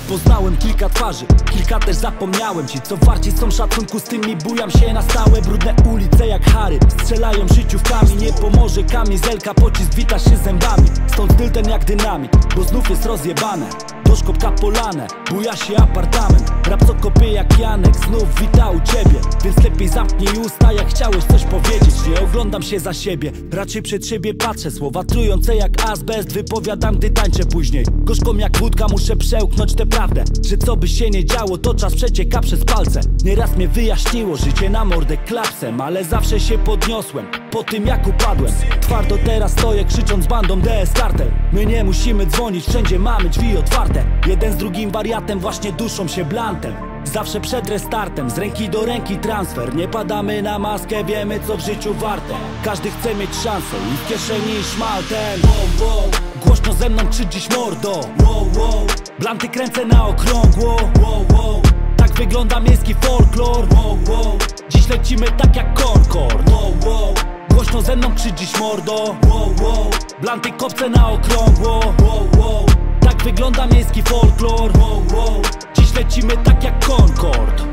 Poznałem kilka twarzy, kilka też zapomniałem ci. Co warci są szacunku, z tymi bujam się na stałe. Brudne ulice jak Harry strzelają życiówkami. Nie pomoże kamizelka, pocisk wita się zębami. Stąd styl ten jak dynamit, bo znów jest rozjebane. Doszkopka polane, buja się apartament. Rap co kopie jak Janek, znów wita u ciebie. Więc lepiej zamknij usta, jak chciałeś coś powiedzieć. Nie oglądam się za siebie, raczej przed siebie patrzę. Słowa trujące jak azbest wypowiadam, gdy tańczę później. Gorzką jak wódka muszę przełknąć tę prawdę, że co by się nie działo, to czas przecieka przez palce. Nieraz mnie wyjaśniło życie na mordę klapsem, ale zawsze się podniosłem po tym jak upadłem. Twardo teraz stoję, krzycząc bandą DS Kartel. My nie musimy dzwonić, wszędzie mamy drzwi otwarte. Jeden z drugim wariatem właśnie duszą się blantem. Zawsze przed restartem, z ręki do ręki transfer. Nie padamy na maskę, wiemy co w życiu warte. Każdy chce mieć szansę i w kieszeni szmaltem. Wow, wow. Głośno ze mną krzycz dziś mordo. Wow, wow. Blanty kręcę na okrągło. Wow, wow. Tak wygląda miejski folklor. Wow, wow. Dziś lecimy tak jak Concorde. Wow, wow. Głośno ze mną krzycz dziś mordo. Wow, wow. Blanty kopce na okrągło. Wow, wow. Tak wygląda miejski folklor. Wow, wow. Dziś lecimy tak jak Concorde.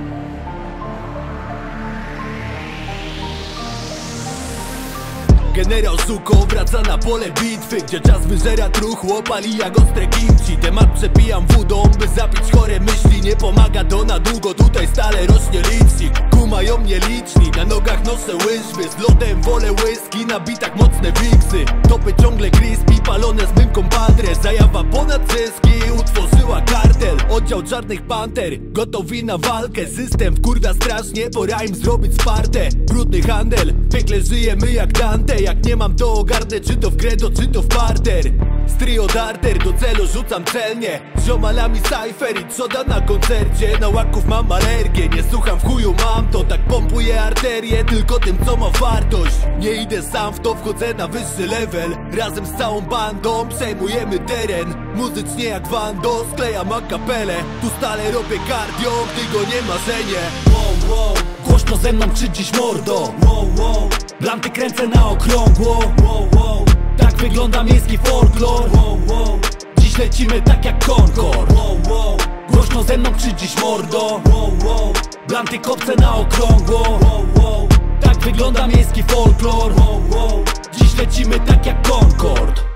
Generał Zuko wraca na pole bitwy, gdzie czas wyżera truchło, pali jak ostre kimchi. Temat przepijam wodą, by zabić chore myśli. Nie pomaga to na długo, tutaj stale rośnie licznik. Kumają mnie liczni, na nogach noszę łyżwy. Z lodem wolę whisky, na bitach mocne wiksy. Topy ciągle crispy, palone z mym compadre. Zajawa ponad zyski, utworzyła kartel. Oddział czarnych panter, gotowi na walkę. System wkurwia strasznie, pora im zrobić sparte. Brudny handel, w piekle żyjemy jak Dante. Jak nie mam to ogarnę, czy to w credo, czy to w parter. Z trio darter, do celu rzucam celnie. Z ziomalami cypher i trzoda na koncercie. Na łaków mam alergię, nie słucham w chuju mam to. Tak pompuję arterię, tylko tym co ma wartość. Nie idę sam w to, wchodzę na wyższy level. Razem z całą bandą przejmujemy teren. Muzycznie jak Wando, sklejam akapelę. Tu stale robię cardio, gdy go nie marzenie. Wow, wow. Głośno ze mną krzycz dziś mordo. Wow, wow. Blanty kręcę na okrągło. Wow, wow. Tak wygląda miejski folklor. Wow, wow. Dziś lecimy tak jak Concorde. Wow, wow. Głośno ze mną krzycz dziś mordo. Wow, wow. Blanty kopce na okrągło. Wow, wow. Tak wygląda miejski folklor. Wow, wow. Dziś lecimy tak jak Concorde.